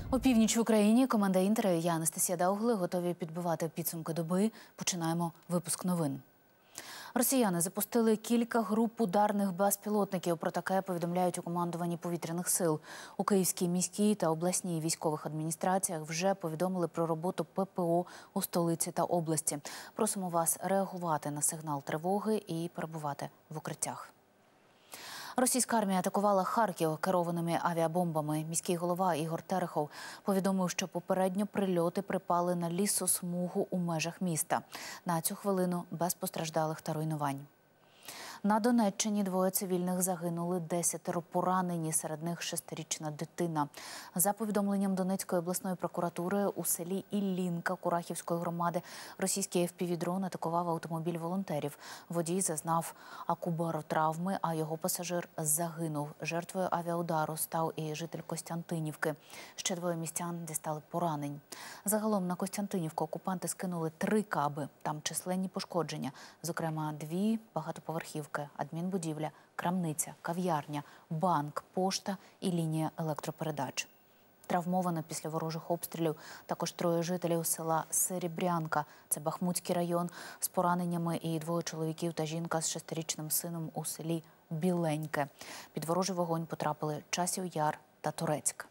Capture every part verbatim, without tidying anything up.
У північ в Україні команда «Інтера» і я, Анастасія Даугли, готові підбивати підсумки доби. Починаємо випуск новин. Росіяни запустили кілька груп ударних безпілотників. Про таке повідомляють у командуванні повітряних сил. У Київській міській та обласній військових адміністраціях вже повідомили про роботу ППО у столиці та області. Просимо вас реагувати на сигнал тривоги і перебувати в укриттях. Російська армія атакувала Харків керованими авіабомбами. Міський голова Ігор Терехов повідомив, що попередньо прильоти припали на лісосмугу у межах міста. На цю хвилину без постраждалих та руйнувань. На Донеччині двоє цивільних загинули, десятеро поранені, серед них шестирічна дитина. За повідомленням Донецької обласної прокуратури, у селі Іллінка Курахівської громади російський еф пі ві-дрон атакував автомобіль волонтерів. Водій зазнав акубаротравми, а його пасажир загинув. Жертвою авіаудару став і житель Костянтинівки. Ще двоє містян дістали поранень. Загалом на Костянтинівку окупанти скинули три каби. Там численні пошкодження, зокрема дві багатоповерхівки. Адмінбудівля, крамниця, кав'ярня, банк, пошта і лінія електропередач. Травмовано після ворожих обстрілів також троє жителів села Серебрянка, це Бахмутський район, з пораненнями, і двоє чоловіків та жінка з шестирічним сином у селі Біленьке. Під ворожий вогонь потрапили Часів Яр та Турецьк.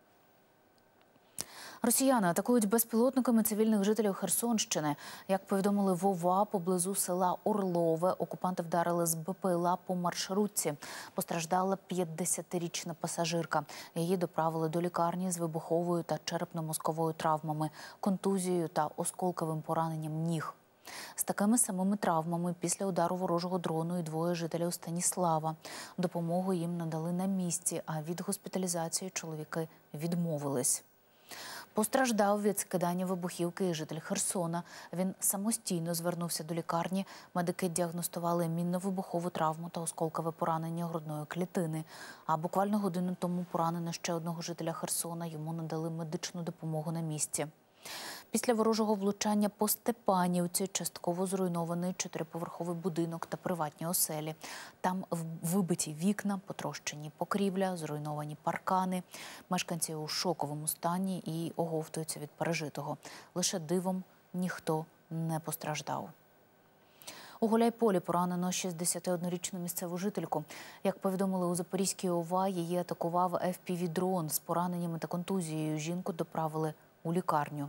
Росіяни атакують безпілотниками цивільних жителів Херсонщини. Як повідомили в ОВА, поблизу села Орлове окупанти вдарили з Бе Пе Ел А по маршрутці. Постраждала п'ятдесятирічна пасажирка. Її доправили до лікарні з вибуховою та черепно-мозковою травмами, контузією та осколковим пораненням ніг. З такими самими травмами після удару ворожого дрону і двоє жителів Станіслава. Допомогу їм надали на місці, а від госпіталізації чоловіки відмовились. Постраждав від скидання вибухівки і житель Херсона. Він самостійно звернувся до лікарні. Медики діагностували мінно-вибухову травму та осколкове поранення грудної клітини. А буквально годину тому поранено ще одного жителя Херсона. Йому надали медичну допомогу на місці. Після ворожого влучання по Степанівці частково зруйнований чотириповерховий будинок та приватні оселі. Там вибиті вікна, потрощені покрівля, зруйновані паркани. Мешканці у шоковому стані і оговтуються від пережитого. Лише дивом ніхто не постраждав. У Гуляйполі поранено шістдесятиоднорічну місцеву жительку. Як повідомили у Запорізькій ОВА, її атакував еф пі ві-дрон з пораненнями та контузією. Жінку доправили у лікарню.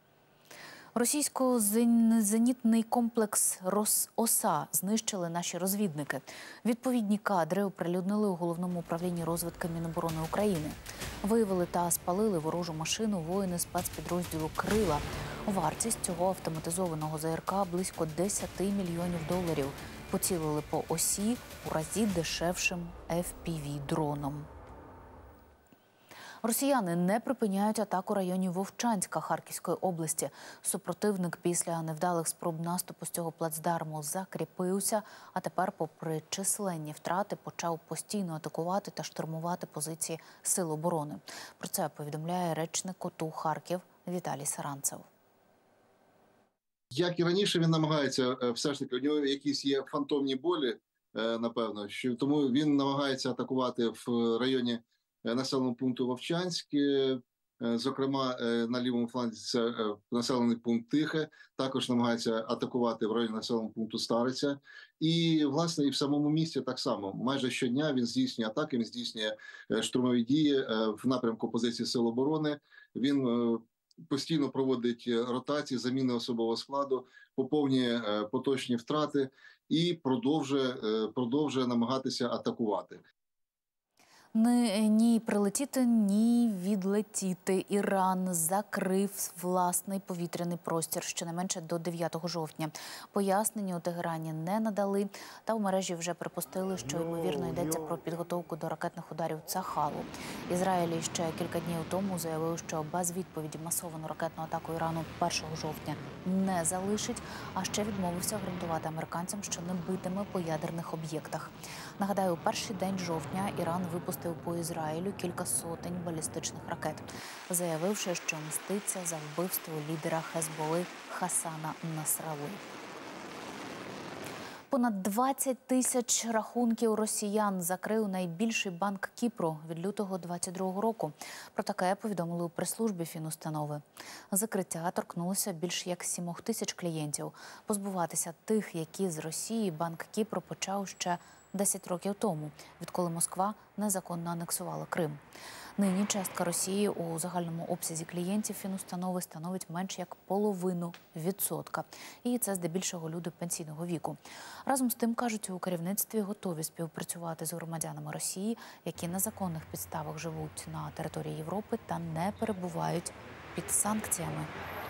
Російсько-зенітний комплекс «Рососа» знищили наші розвідники. Відповідні кадри оприлюднили у Головному управлінні розвідки Міноборони України. Виявили та спалили ворожу машину воїни спецпідрозділу «Крила». Вартість цього автоматизованого Зе Ер Ка – близько десять мільйонів доларів. Поцілили по осі у разі дешевшим еф пі ві-дроном. Росіяни не припиняють атаку районів Вовчанська Харківської області. Супротивник після невдалих спроб наступу з цього плацдарму закріпився, а тепер, попри численні втрати, почав постійно атакувати та штурмувати позиції Сил оборони. Про це повідомляє речник ОТУ Харків Віталій Саранцев. Як і раніше, він намагається, все ж таки, у нього якісь є фантомні болі, напевно, що тому він намагається атакувати в районі населеного пункту Вовчанське, зокрема на лівому фланзі це населений пункт Тихе, також намагається атакувати в районі населеного пункту Стариця. І, власне, і в самому місті так само. Майже щодня він здійснює атаки, він здійснює штурмові дії в напрямку позиції Сил оборони. Він постійно проводить ротації, заміни особового складу, поповнює поточні втрати і продовжує, продовжує намагатися атакувати. Ні прилетіти, ні відлетіти. Іран закрив власний повітряний простір щонайменше до дев'ятого жовтня. Пояснення у Тегерані не надали, та в мережі вже припустили, що, ймовірно, йдеться про підготовку до ракетних ударів Цахалу. Ізраїль ще кілька днів тому заявив, що без відповіді масовану ракетну атаку Ірану першого жовтня не залишить, а ще відмовився гарантувати американцям, що не битиме по ядерних об'єктах. Нагадаю, у перший день жовтня Іран випустив по Ізраїлю кілька сотень балістичних ракет, заявивши, що мститься за вбивство лідера Хезболи Хасана Насралли. Понад двадцять тисяч рахунків росіян закрив найбільший банк Кіпру від лютого двадцять другого року. Про таке повідомили у прес-службі фінустанови. Закриття торкнулося більш як сімох тисяч клієнтів. Позбуватися тих, які з Росії, банк Кіпру почав ще десять років тому, відколи Москва незаконно анексувала Крим. Нині частка Росії у загальному обсязі клієнтів фінустанови становить менш як половину відсотка. І це здебільшого люди пенсійного віку. Разом з тим, кажуть, у керівництві готові співпрацювати з громадянами Росії, які на законних підставах живуть на території Європи та не перебувають під санкціями.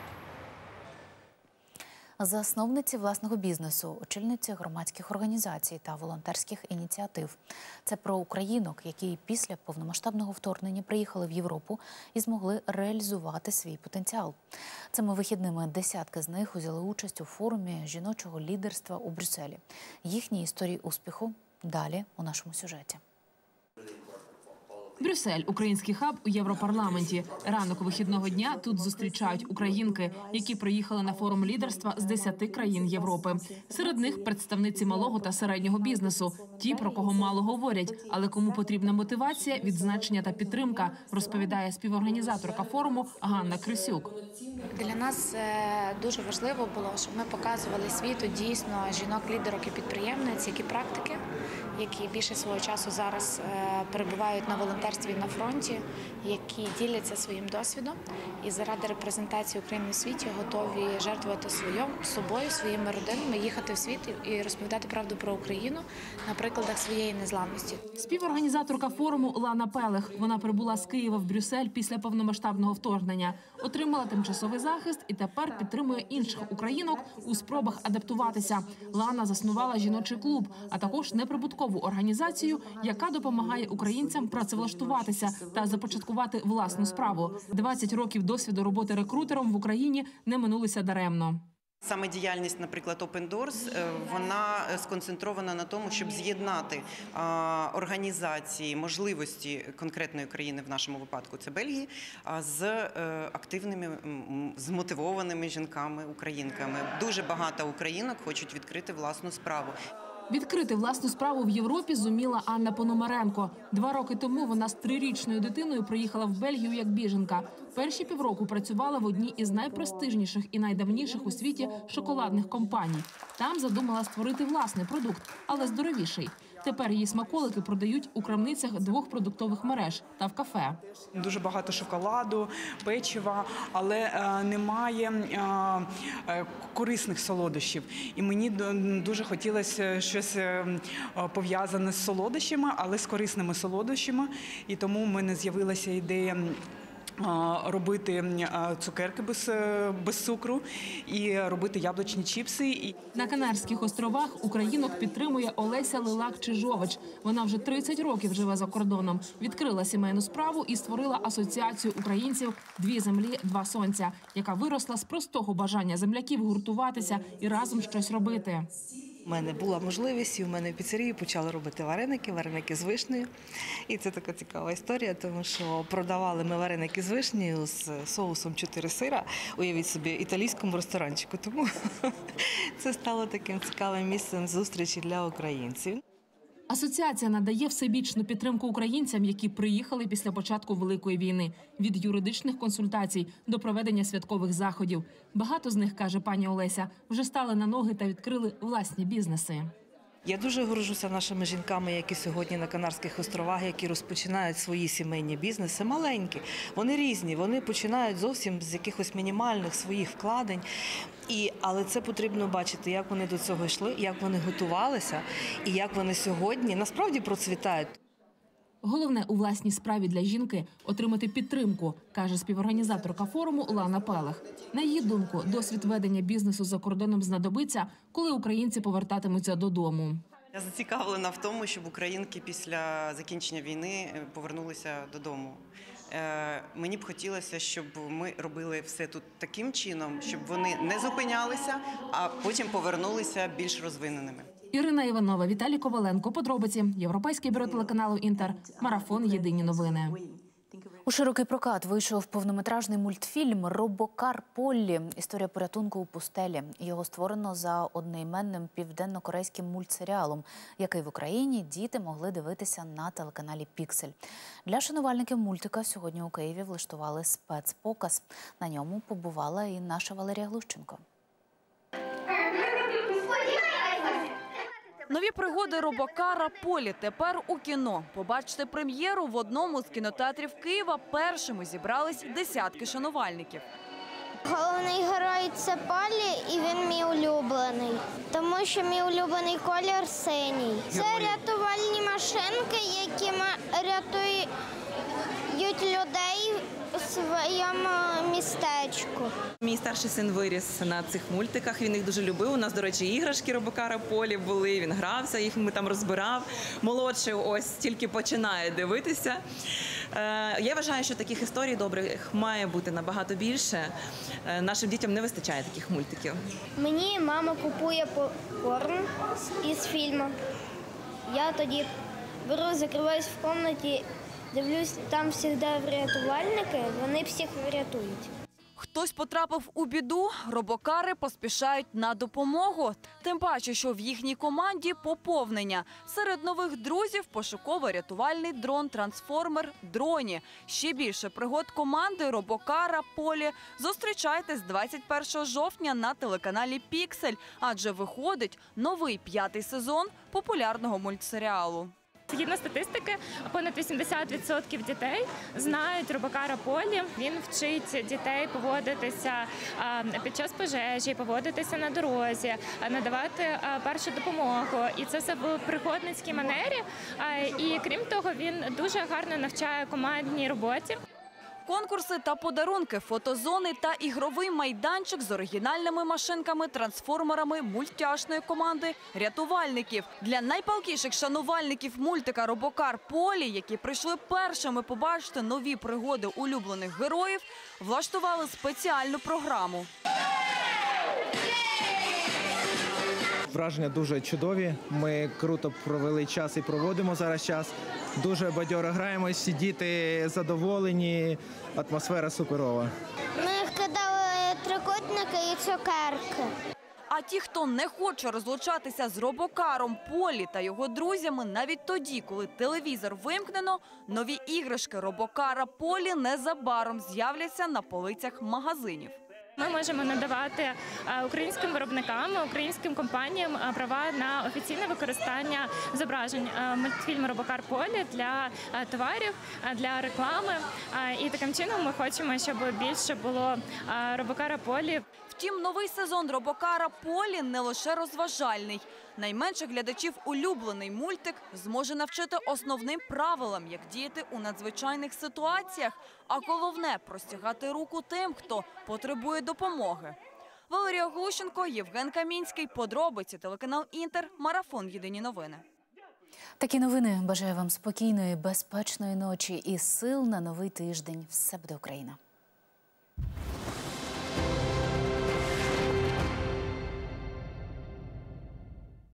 Засновниці власного бізнесу, очільниці громадських організацій та волонтерських ініціатив. Це про українок, які після повномасштабного вторгнення приїхали в Європу і змогли реалізувати свій потенціал. Цими вихідними десятки з них взяли участь у форумі жіночого лідерства у Брюсселі. Їхні історії успіху далі у нашому сюжеті. Брюссель – український хаб у Європарламенті. Ранок вихідного дня тут зустрічають українки, які приїхали на форум лідерства з десяти країн Європи. Серед них представниці малого та середнього бізнесу. Ті, про кого мало говорять, але кому потрібна мотивація, відзначення та підтримка, розповідає співорганізаторка форуму Ганна Крисюк. Для нас дуже важливо було, щоб ми показували світу дійсно жінок-лідерок і підприємниць, які практики, які більше свого часу зараз перебувають на волонтерстві на фронті, які діляться своїм досвідом і заради репрезентації України в світі готові жертвувати своїм, собою, своїми родинами, їхати в світ і розповідати правду про Україну на прикладах своєї незламності. Співорганізаторка форуму Лана Пелех. Вона прибула з Києва в Брюссель після повномасштабного вторгнення. Отримала тимчасовий захист і тепер підтримує інших українок у спробах адаптуватися. Лана заснувала жіночий клуб, а також неприбуткову організацію, яка допомагає українцям працевлаштуватися та започаткувати власну справу. двадцять років досвіду роботи рекрутером в Україні не минулися даремно. Саме діяльність, наприклад, Open Doors, вона сконцентрована на тому, щоб з'єднати організації, можливості конкретної країни, в нашому випадку це Бельгії, з активними, змотивованими жінками, українками. Дуже багато українок хочуть відкрити власну справу. Відкрити власну справу в Європі зуміла Анна Пономаренко. Два роки тому вона з трирічною дитиною приїхала в Бельгію як біженка. Перші півроку працювала в одній із найпрестижніших і найдавніших у світі шоколадних компаній. Там задумала створити власний продукт, але здоровіший. Тепер її смаколики продають у крамницях двох продуктових мереж та в кафе. Дуже багато шоколаду, печива, але е, немає е, корисних солодощів. І мені дуже хотілося щось е, пов'язане з солодощами, але з корисними солодощами. І тому в мене з'явилася ідея робити цукерки без, без цукру і робити яблучні чіпси. На Канарських островах українок підтримує Олеся Лилак-Чижович. Вона вже тридцять років живе за кордоном. Відкрила сімейну справу і створила асоціацію українців «Дві землі, два сонця», яка виросла з простого бажання земляків гуртуватися і разом щось робити. У мене була можливість, і у мене в піцерії почали робити вареники, вареники з вишнею. І це така цікава історія, тому що продавали ми вареники з вишнею з соусом чотири сира, уявіть собі, італійському ресторанчику. Тому це стало таким цікавим місцем зустрічі для українців. Асоціація надає всебічну підтримку українцям, які приїхали після початку Великої війни. Від юридичних консультацій до проведення святкових заходів. Багато з них, каже пані Олеся, вже стали на ноги та відкрили власні бізнеси. Я дуже горжуся нашими жінками, які сьогодні на Канарських островах, які розпочинають свої сімейні бізнеси, маленькі. Вони різні, вони починають зовсім з якихось мінімальних своїх вкладень. І, але це потрібно бачити, як вони до цього йшли, як вони готувалися і як вони сьогодні насправді процвітають. Головне у власній справі для жінки – отримати підтримку, каже співорганізаторка форуму Лана Пелех. На її думку, досвід ведення бізнесу за кордоном знадобиться, коли українці повертатимуться додому. Я зацікавлена в тому, щоб українки після закінчення війни повернулися додому. Мені б хотілося, щоб ми робили все тут таким чином, щоб вони не зупинялися, а потім повернулися більш розвиненими. Ірина Іванова, Віталій Коваленко. Подробиці. Європейське бюро телеканалу «Інтер». Марафон. Єдині новини. У широкий прокат вийшов повнометражний мультфільм «Робокар Поллі. Історія порятунку у пустелі». Його створено за одноіменним південно-корейським мультсеріалом, який в Україні діти могли дивитися на телеканалі «Піксель». Для шанувальників мультика сьогодні у Києві влаштували спецпоказ. На ньому побувала і наша Валерія Глущенко. Нові пригоди робокара Полі тепер у кіно. Побачити прем'єру в одному з кінотеатрів Києва першими зібрались десятки шанувальників. Головний герой – це Полі, і він мій улюблений, тому що мій улюблений колір – синій. Це рятувальні машинки, які рятують людей у своєму містечку. Мій старший син виріс на цих мультиках, він їх дуже любив. У нас, до речі, іграшки робокара Полі були, він грався, їх ми там розбирав. Молодший ось тільки починає дивитися. Е, я вважаю, що таких історій добрих має бути набагато більше. Е, нашим дітям не вистачає таких мультиків. Мені мама купує попкорн із фільму. Я тоді беру, закриваюсь в кімнаті, дивлюсь, там завжди рятувальники, вони всіх врятують. Хтось потрапив у біду, робокари поспішають на допомогу. Тим паче, що в їхній команді поповнення. Серед нових друзів пошуково-рятувальний дрон-трансформер «Дроні». Ще більше пригод команди робокара Полі зустрічайте з двадцять першого жовтня на телеканалі «Піксель», адже виходить новий п'ятий сезон популярного мультсеріалу. Згідно статистики, понад вісімдесят відсотків дітей знають робокара Полі. Він вчить дітей поводитися під час пожежі, поводитися на дорозі, надавати першу допомогу. І це все в пригодницькій манері. І крім того, він дуже гарно навчає командній роботі. Конкурси та подарунки, фотозони та ігровий майданчик з оригінальними машинками-трансформерами мультяшної команди рятувальників. Для найпалкіших шанувальників мультика «Робокар Полі», які прийшли першими побачити нові пригоди улюблених героїв, влаштували спеціальну програму. Враження дуже чудові. Ми круто провели час і проводимо зараз час. Дуже бадьоро граємось, всі діти задоволені, атмосфера суперова. Ми кидали трикутники і цукерки. А ті, хто не хоче розлучатися з робокаром Полі та його друзями навіть тоді, коли телевізор вимкнено, нові іграшки робокара Полі незабаром з'являться на полицях магазинів. Ми можемо надавати українським виробникам, українським компаніям права на офіційне використання зображень мультфільму «Робокар Полі» для товарів, для реклами. І таким чином ми хочемо, щоб більше було робокара Полі. Втім, новий сезон «Робокара Полі» не лише розважальний. Найменших глядачів улюблений мультик зможе навчити основним правилам, як діяти у надзвичайних ситуаціях, а головне – простягати руку тим, хто потребує допомоги. Валерія Глущенко, Євген Камінський. Подробиці, телеканал «Інтер», Марафон. Єдині новини. Такі новини. Бажаю вам спокійної, безпечної ночі і сил на новий тиждень. Все буде Україна.